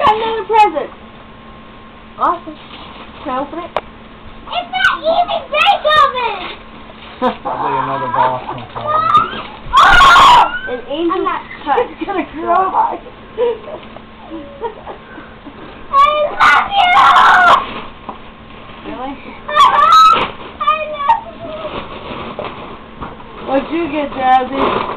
got another present. Awesome. Can I open it? It's not even Beethoven! Probably another Boston song. Oh! An angel's touch. It's gonna cry. I love you! Really? I love you! What'd you get, Jazzy?